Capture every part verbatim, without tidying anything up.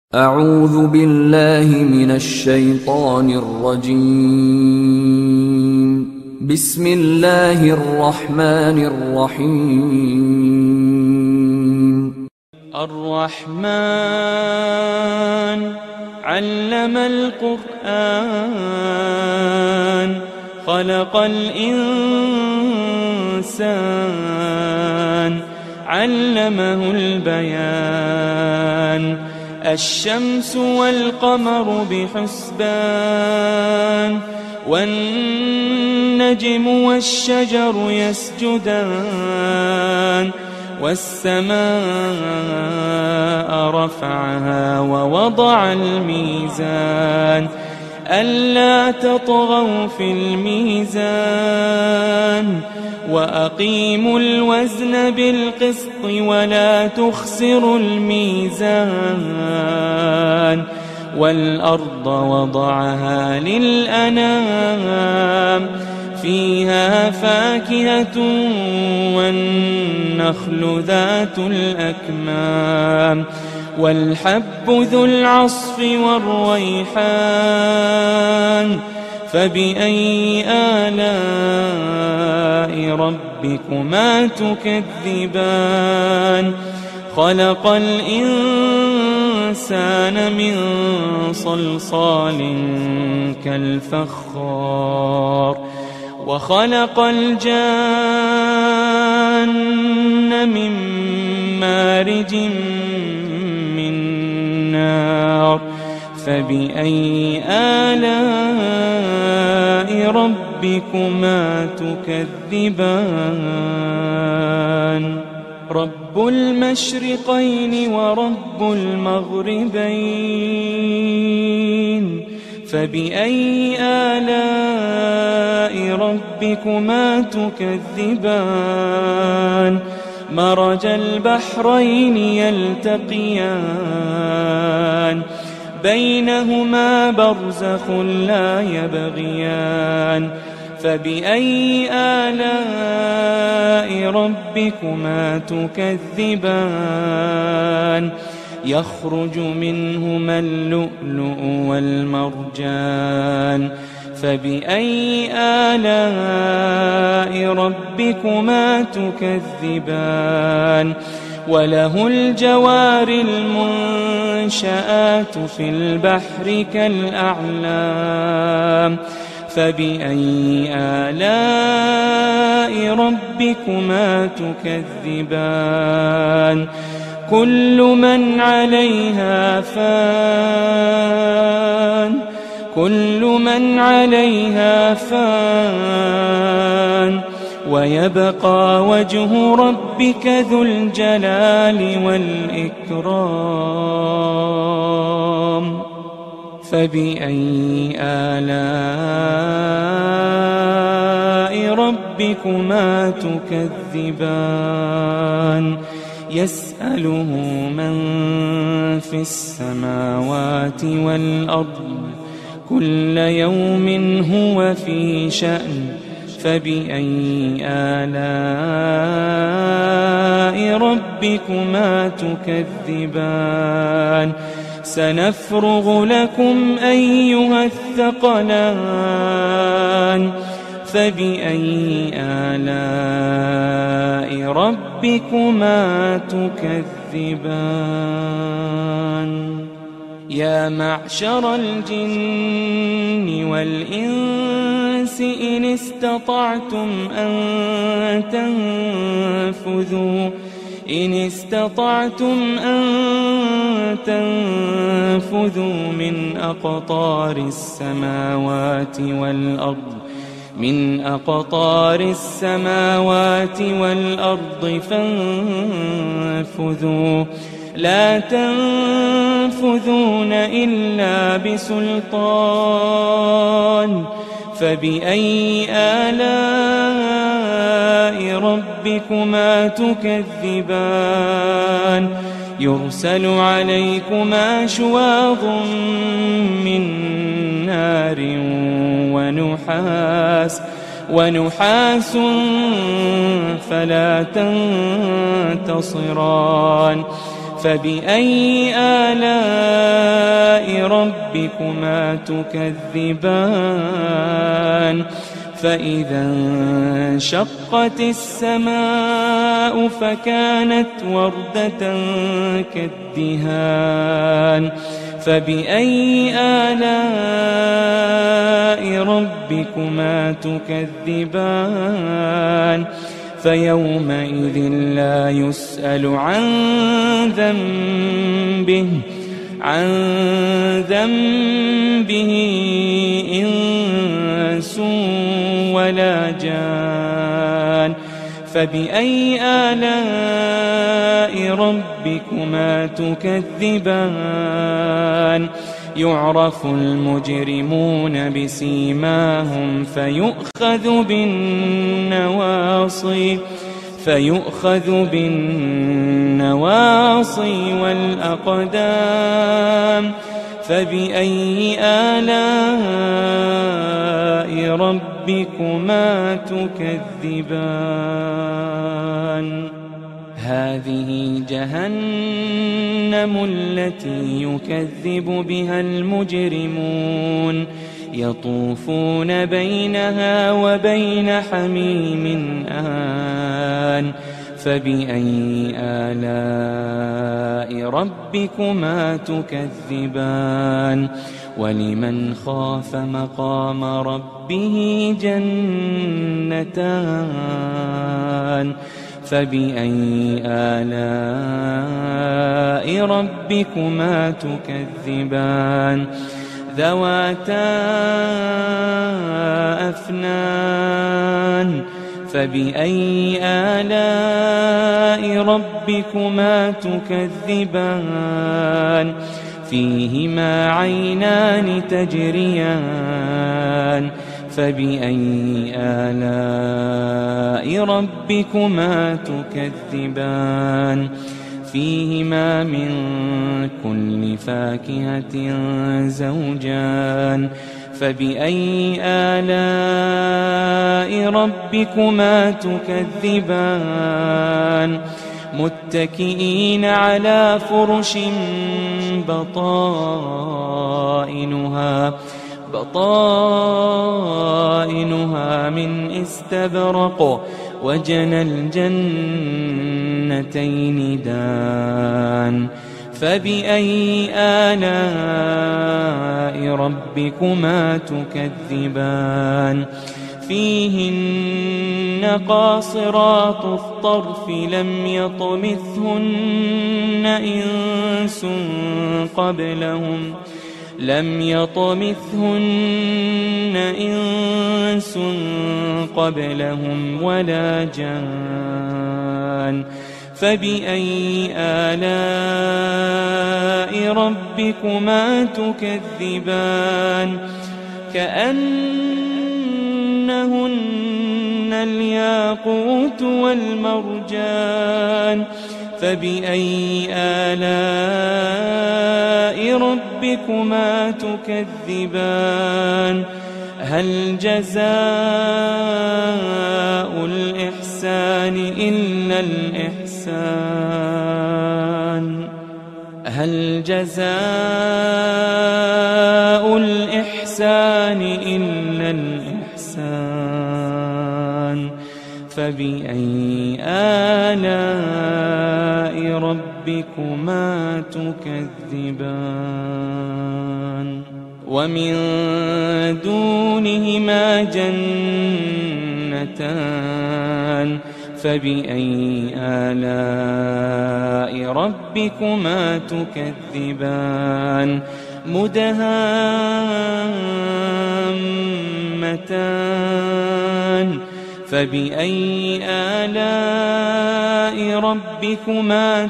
أعوذ بالله من الشيطان الرجيم. بسم الله الرحمن الرحيم. الرحمن علم القرآن خلق الإنسان علمه البيان الشمس والقمر بحسبان والنجم والشجر يسجدان والسماء رفعها ووضع الميزان ألا تطغوا في الميزان وأقيموا الوزن بالقسط ولا تخسروا الميزان والأرض وضعها للأنام فيها فاكهة والنخل ذات الأكمام والحب ذو العصف والريحان فبأي آلاء ربكما تكذبان خلق الإنسان من صلصال كالفخار وخلق الجان من مارج من نار فبأي آلاء ربكما تكذبان رب المشرقين ورب المغربين فبأي آلاء ربكما تكذبان مرج البحرين يلتقيان بينهما برزخ لا يبغيان فبأي آلاء ربكما تكذبان يخرج منهما اللؤلؤ والمرجان فبأي آلاء ربكما تكذبان وله الجوار المنشآت في البحر كالأعلام فبأي آلاء ربكما تكذبان كل من عليها فان كل من عليها فان ويبقى وجه ربك ذو الجلال والإكرام فبأي آلاء ربكما تكذبان يسأله من في السماوات والأرض كل يوم هو في شأن فبأي آلاء ربكما تكذبان سنفرغ لكم أيها الثقلان فبأي آلاء ربكما تكذبان يا معشر الجن والإنس إن استطعتم أن تنفذوا إن استطعتم أن تنفذوا من أقطار السماوات والأرض من أقطار السماوات والأرض فانفذوا لا تنفذون إلا بسلطان فبأي آلاء ربكما تكذبان يرسل عليكما شواظ من نار ونحاس ونحاس فلا تنتصران فبأي آلاء ربكما تكذبان فإذا انشقت السماء فكانت وردة كالدهان فبأي آلاء ربكما تكذبان فيومئذ لا يسأل عن ذنبه عن ذنبه إنس ولا جان فبأي آلاء ربكما تكذبان يعرف المجرمون بسيماهم فيؤخذ بالنواصي فيؤخذ بالنواصي والأقدام فبأي آلاء ربكما تكذبان هذه جهنم التي يكذب بها المجرمون يطوفون بينها وبين حميم آن فبأي آلاء ربكما تكذبان ولمن خاف مقام ربه جنتان فبأي آلاء ربكما تكذبان ذواتا أفنان فبأي آلاء ربكما تكذبان فيهما عينان تجريان فبأي آلاء ربكما تكذبان فيهما من كل فاكهة زوجان فبأي آلاء ربكما تكذبان متكئين على فرش بطائنها بطائنها من استبرق وجنى الجنتين دان فبأي آلاء ربكما تكذبان فيهن قاصرات الطرف لم يطمثهن إنس قبلهم لم يطمثهن إنس قبلهم ولا جان فبأي آلاء ربكما تكذبان كأنهن الياقوت والمرجان فبأي آلاء ربكما تكذبان هل جزاء الإحسان إلا الإحسان هل جزاء الإحسان إلا الإحسان فبأي آلاء ربكما تكذبان ومن دونهما جنتان فبأي آلاء ربكما تكذبان مدهامتان فبأي آلاء ربكما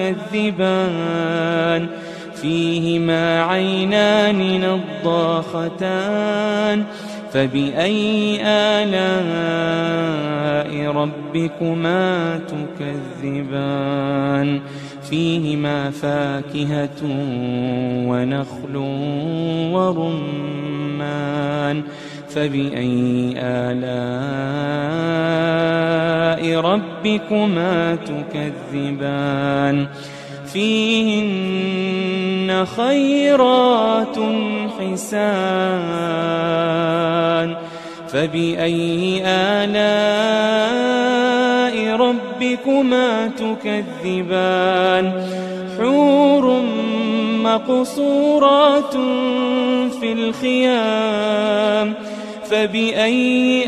تكذبان فيهما عينان نضاختان فبأي آلاء ربكما تكذبان فيهما فاكهة ونخل ورمان فبأي آلاء ربكما تكذبان فيهن خيرات حسان فبأي آلاء ربكما تكذبان حور مقصورات في الخيام فبأي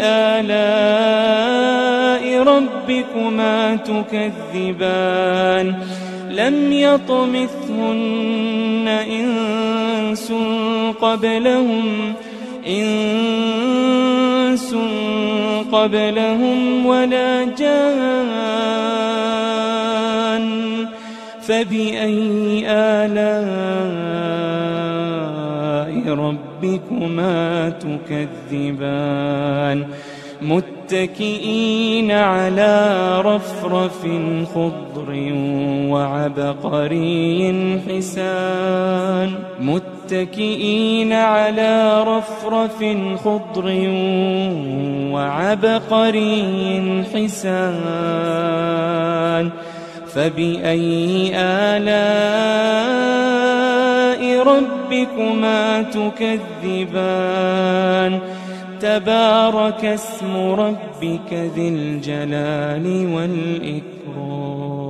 آلاء ربكما تكذبان لم يطمثهن إنس قبلهم إنس قبلهم ولا جان فبأي آلاء ربكما تكذبان متكئين على رفرف خضر وعبقري حسان متكئين على رفرف خضر وعبقري حسان فبأي آلاء ربكما تكذبان تبارك اسم ربك ذي الجلال والإكرام